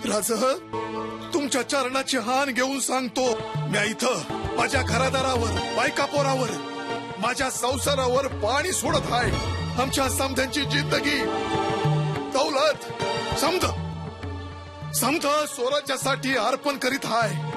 राज, तुमच्या चरणाची हान घेऊन सांगतो, मी इथं माझ्या घरादारावर, बायकापोरावर, माझ्या संसारावर पाणी सोडत आहे। आमच्या समध्यांची जिंदगी, दौलत, समध स्वराज्यासाठी अर्पण करीत आहे।